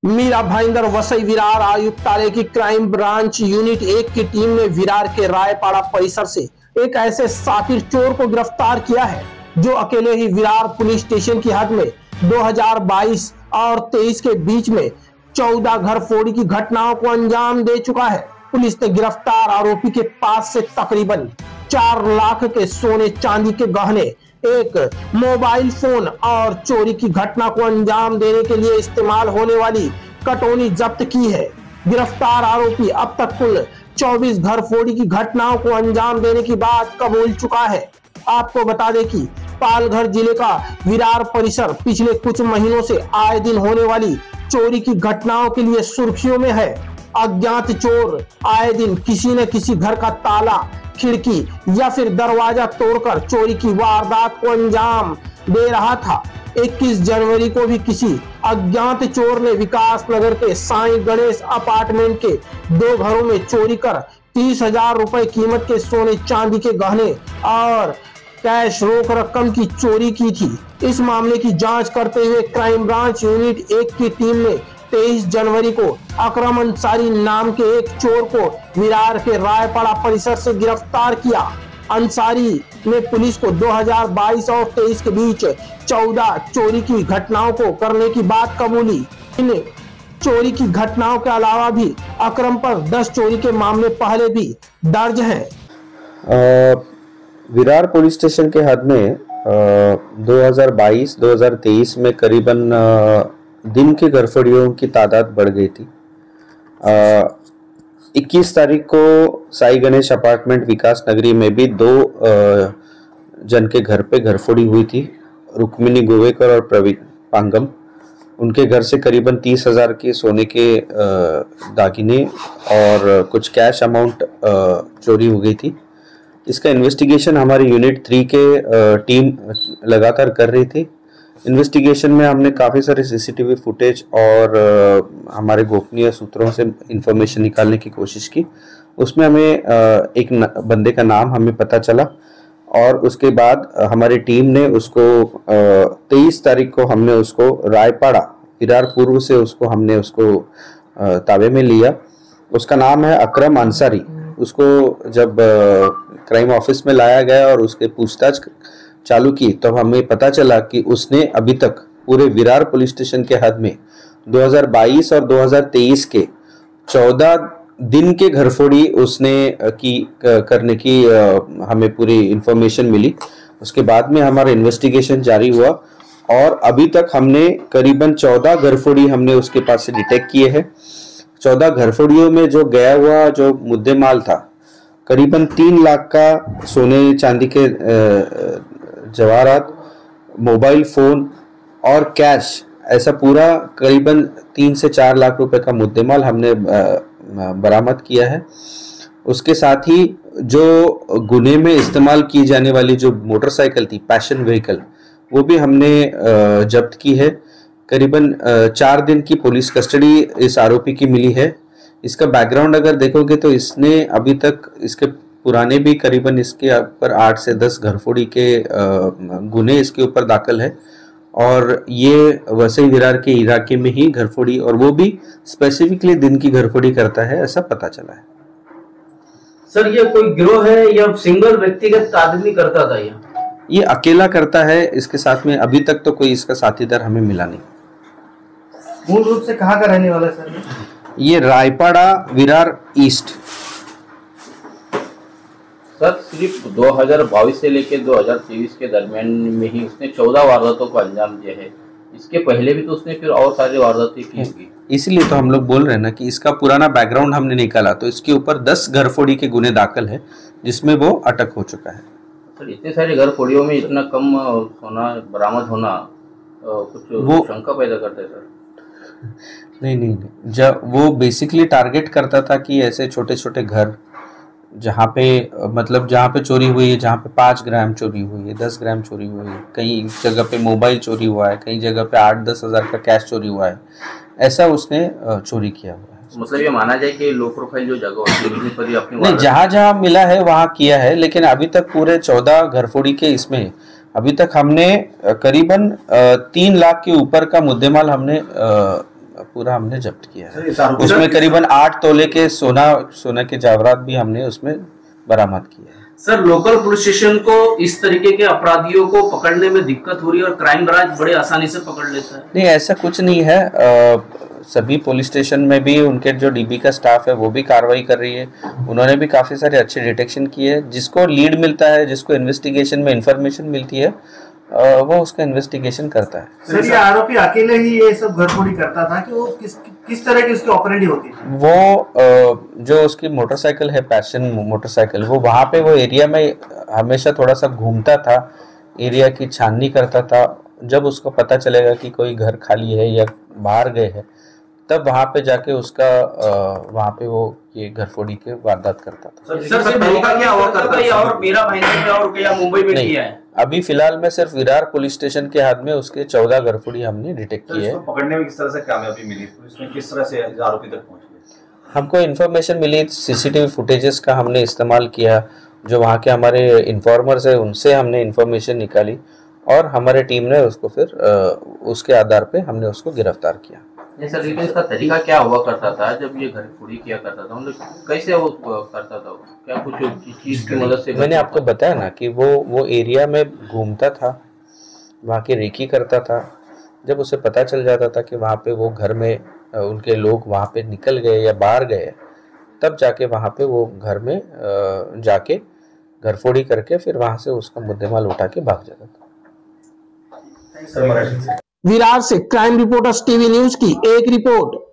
मीरा भाईंदर वसई विरार आयुक्तालय की crime branch unit 1 की टीम ने विरार के रायपाड़ा परिसर से एक ऐसे शातिर चोर को गिरफ्तार किया है जो अकेले ही विरार पुलिस स्टेशन की हद में 2022 और 23 के बीच में 14 घर फोड़ी की घटनाओं को अंजाम दे चुका है। पुलिस ने गिरफ्तार आरोपी के पास से तकरीबन 4 लाख के सोने चांदी के गहने, एक मोबाइल फोन और चोरी की घटना को अंजाम देने के लिए इस्तेमाल होने वाली कटोनी जब्त की है। गिरफ्तार आरोपी अब तक कुल 24 घर फोड़ी की घटनाओं को अंजाम देने की बात कबूल चुका है। आपको बता दें कि पालघर जिले का विरार परिसर पिछले कुछ महीनों से आए दिन होने वाली चोरी की घटनाओं के लिए सुर्खियों में है। अज्ञात चोर आए दिन किसी न किसी घर का ताला, खिड़की या फिर दरवाजा तोड़कर चोरी की वारदात को अंजाम दे रहा था। 21 जनवरी को भी किसी अज्ञात चोर ने विकास नगर के साईं गणेश अपार्टमेंट के 2 घरों में चोरी कर 30,000 रुपए कीमत के सोने चांदी के गहने और कैश रोक रकम की चोरी की थी। इस मामले की जांच करते हुए क्राइम ब्रांच यूनिट 1 की टीम ने 23 जनवरी को अकरम अंसारी नाम के एक चोर को विरार के रायपाड़ा परिसर से गिरफ्तार किया। अंसारी ने पुलिस को 2022 और 23 के बीच 14 चोरी की घटनाओं को करने की बात कबूली। इन चोरी की घटनाओं के अलावा भी अकरम पर 10 चोरी के मामले पहले भी दर्ज हैं। विरार पुलिस स्टेशन के हद में 2022-2023 में करीबन दिन के घरफोड़ियों की तादाद बढ़ गई थी। 21 तारीख को साई गणेश अपार्टमेंट विकास नगरी में भी 2 जन के घर पे घरफोड़ी हुई थी। रुक्मिणी गोवेकर और प्रवीण पांगम, उनके घर से करीबन 30,000 के सोने के दागिने और कुछ कैश अमाउंट चोरी हो गई थी। इसका इन्वेस्टिगेशन हमारी यूनिट 3 के टीम लगातार कर रही थी। इन्वेस्टिगेशन में हमने काफ़ी सारे सीसीटीवी फुटेज और हमारे गोपनीय सूत्रों से इंफॉर्मेशन निकालने की कोशिश की। उसमें हमें एक बंदे का नाम हमें पता चला और उसके बाद हमारी टीम ने उसको 23 तारीख को हमने उसको रायपाड़ा विरार पूर्व से हमने उसको ताबे में लिया। उसका नाम है अकरम अंसारी। उसको जब क्राइम ऑफिस में लाया गया और उसके पूछताछ चालू की तो हमें पता चला कि उसने अभी तक पूरे विरार पुलिस स्टेशन के हद में 2022 और 2023 के 14 दिन के घरफोड़ी उसने करने की हमें पूरी इंफॉर्मेशन मिली। उसके बाद में हमारा इन्वेस्टिगेशन जारी हुआ और अभी तक हमने करीबन 14 घरफोड़ी हमने उसके पास से डिटेक्ट किए हैं। 14 घरफोड़ियों में जो गया हुआ जो मुद्देमाल था करीबन 3 लाख का सोने चांदी के जवाहरात, मोबाइल फोन और कैश, ऐसा पूरा करीबन 3 से 4 लाख रुपए का मुद्देमाल हमने बरामद किया है। उसके साथ ही जो गुने में इस्तेमाल की जाने वाली जो मोटरसाइकिल थी, पैशन व्हीकल, वो भी हमने जब्त की है। करीबन 4 दिन की पुलिस कस्टडी इस आरोपी की मिली है। इसका बैकग्राउंड अगर देखोगे तो इसने अभी तक इसके पुराने भी करीबन इसके ऊपर 8 से 10 घरफोड़ी के गुने इसके ऊपर दाखिल है और ये वसई विरार के इलाके में ही घरफोड़ी, और वो भी स्पेसिफिकली दिन की घरफोड़ी करता है, ऐसा पता चला है। सर, ये कोई गिरोह है या सिंगल व्यक्तिगत आदमी करता था? ये अकेला करता है। इसके साथ में अभी तक तो कोई इसका साथीदार हमें मिला नहीं। मूल रूप से कहाँ का रहने वाला है सर? ये रायपाड़ा विरार ईस्ट। सर, सिर्फ 2022 से लेकर 2023 के दरमियान में ही उसने 14 वारदातों को अंजाम दिया है। इसके पहले भी तो उसने फिर और सारी वारदातें की होगी। इसीलिए तो हम लोग बोल रहे हैं ना कि इसका पुराना बैकग्राउंड हमने निकाला तो इसके ऊपर 10 घरफोड़ी के गुने दाखिल है जिसमें वो अटक हो चुका है। सर, इतने सारे घरफोड़ियों में इतना कम सोना बरामद होना कुछ वो शंका पैदा करता है सर? नहीं, जब वो बेसिकली टारगेट करता था कि ऐसे छोटे छोटे घर जहाँ पे चोरी हुई है, जहाँ पे 5 ग्राम चोरी हुई है, 10 ग्राम चोरी हुई है, कई जगह पे मोबाइल चोरी हुआ है, कई जगह पे 8-10 हज़ार का कैश चोरी हुआ है, ऐसा उसने चोरी किया हुआ है। मतलब ये माना जाए कि लो प्रोफाइल जो जगह होती है अपनी नहीं, जहाँ मिला है वहाँ किया है, लेकिन अभी तक पूरे 14 घरफोड़ी के इसमें अभी तक हमने करीबन 3 लाख के ऊपर का मुद्देमाल हमने पूरा हमने जब्त किया है। उसमें करीबन 8 तोले के सोना के जेवरात भी हमने उसमें बरामद किए हैं। सर, लोकल पुलिस स्टेशन को इस तरीके के अपराधियों को पकड़ने में दिक्कत हो रही है और क्राइम ब्रांच बड़े आसानी से पकड़ लेता है? नहीं, ऐसा कुछ नहीं है। सभी पुलिस स्टेशन में भी उनके जो डीबी का स्टाफ है वो भी कार्रवाई कर रही है। उन्होंने भी काफ़ी सारे अच्छे डिटेक्शन किए हैं। जिसको लीड मिलता है, जिसको इन्वेस्टिगेशन में इंफॉर्मेशन मिलती है, वो उसका इन्वेस्टिगेशन करता है। सर, ये आरोपी अकेले ही ये सब घरफोड़ी करता था कि वो किस तरह की उसकी ऑपरेंडी होती थी? वो जो उसकी मोटरसाइकिल है, पैशन मोटरसाइकिल, वो वहाँ पे वो एरिया में हमेशा थोड़ा सा घूमता था, एरिया की छाननी करता था। जब उसको पता चलेगा कि कोई घर खाली है या बाहर गए हैं, तब वहाँ पे जाके उसका वहाँ पे वो ये घरफोड़ी के वारदात करता था। सर, क्या हुआ करता है और मेरा भाईंदर में और क्या मुंबई में किया है? अभी फिलहाल में सिर्फ विरार पुलिस स्टेशन के हाथ में उसके 14 घरफोड़ी हमने डिटेक्ट किए हैं। पकड़ने में किस तरह से कामयाबी मिली, पुलिस किस तरह से आरोपी तक पहुंची? हमको इन्फॉर्मेशन मिली, सीसीटीवी फुटेजेस का हमने इस्तेमाल किया, जो वहाँ के हमारे इन्फॉर्मर्स है उनसे हमने इन्फॉर्मेशन निकाली और हमारे टीम ने उसको फिर उसके आधार पे हमने उसको गिरफ्तार किया। सर, लेकिन इसका तरीका क्या हुआ करता था जब ये घरफोड़ी किया करता था? मतलब कैसे वो करता था? क्या कुछ चीज की मदद से? मैंने आपको बताया ना कि वो एरिया में घूमता था, वहाँ की रेकी करता था। जब उसे पता चल जाता था कि वहाँ पे वो घर में उनके लोग वहाँ पे निकल गए या बाहर गए, तब जाके वहाँ पे वो घर में जाके घरफोड़ी करके फिर वहाँ से उसका मुद्देमाल उठा के भाग जाता था। विरार से क्राइम रिपोर्टर्स टीवी न्यूज की एक रिपोर्ट।